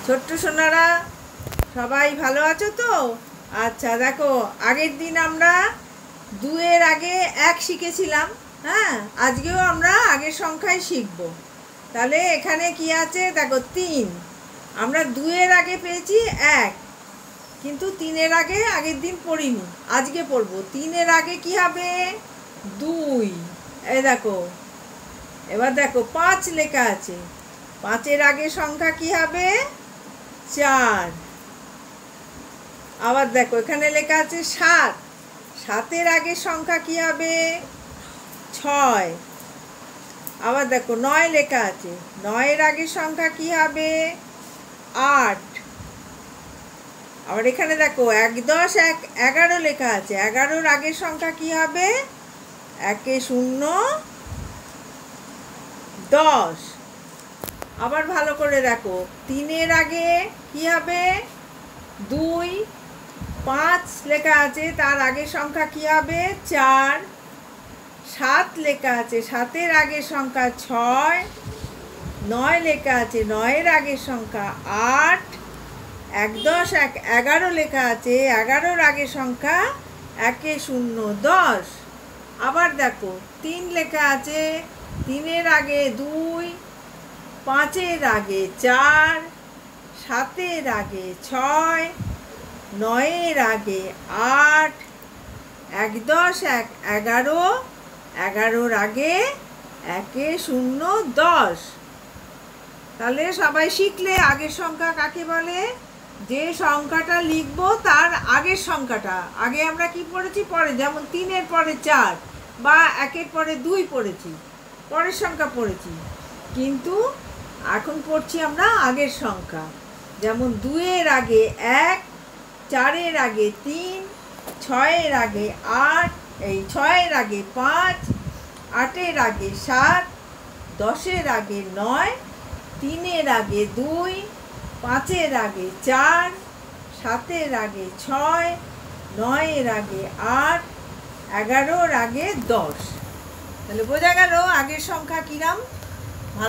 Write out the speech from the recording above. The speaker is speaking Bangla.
ছোট্ট সোনারা সবাই ভালো আছো তো? আচ্ছা দেখো, আগের দিন আমরা 2 এর আগে 1 শিখেছিলাম। হ্যাঁ, আজকেও আমরা আগের সংখ্যায় শিখব। তাহলে এখানে কি আছে দেখো, 3। আমরা 2 এর আগে পেয়েছি 1, কিন্তু 3 এর আগে আগের দিন পড়িনি, আজকে পড়বো। 3 এর আগে কি হবে? 2। এই দেখো, এবার দেখো 5 লেখা আছে। 5 এর আগে সংখ্যা কি হবে? 4। আবার দেখো এখানে লেখা আছে 7। 7 এর আগের সংখ্যা কি হবে? 6। আবার দেখো 9 লেখা আছে। 9 এর আগের সংখ্যা কি হবে? 8। আবার এখানে দেখো 1 10 1 11 লেখা আছে। 11 এর আগের সংখ্যা কি হবে? 1 0 10। আবার ভালো করে দেখো, 3 এর আগে কি হবে? 2। 5 লেখা আছে, তার আগের সংখ্যা কি হবে? 4। 7 লেখা আছে, 7 এর আগের সংখ্যা 6। 9 লেখা আছে, 9 এর আগের সংখ্যা 8। 1 10 1 11 লেখা আছে, 11 এর আগের সংখ্যা 1 0 10। আবার দেখো 3 লেখা আছে। 3 এর আগে 2। 5 এর আগে 4। 7 এর আগে 6। 9 এর আগে 8। 1 10 1 11। 11 এর আগে 1 0 10। তাহলে সবাই শিখলে আগের সংখ্যা কাকে বলে? যে সংখ্যাটা লিখবো তার আগের সংখ্যাটা। আগে আমরা কি পড়েছি? পরে, যেমন 3 এর পরে 4 বা 1 এর পরে 2 পড়েছি, পরের সংখ্যা পড়েছি। কিন্তু এখন পড়ছি আমরা আগের সংখ্যা। যেমন 2 এর আগে 1, 4 এর আগে 3, 6 এর আগে 8, 6 এর আগে 5, 8 এর আগে 7, 10 এর আগে 9, 3 এর আগে 2, 5 এর আগে 4, 7 এর আগে 6, 9 এর আগে 8, 11 এর আগে 10। তাহলে বোঝা গেল আগের সংখ্যা কিরাম।